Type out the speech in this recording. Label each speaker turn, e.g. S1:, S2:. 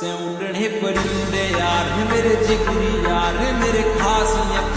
S1: से उड़ने परिंदे यार है मेरे जिगरी यार है मेरे खास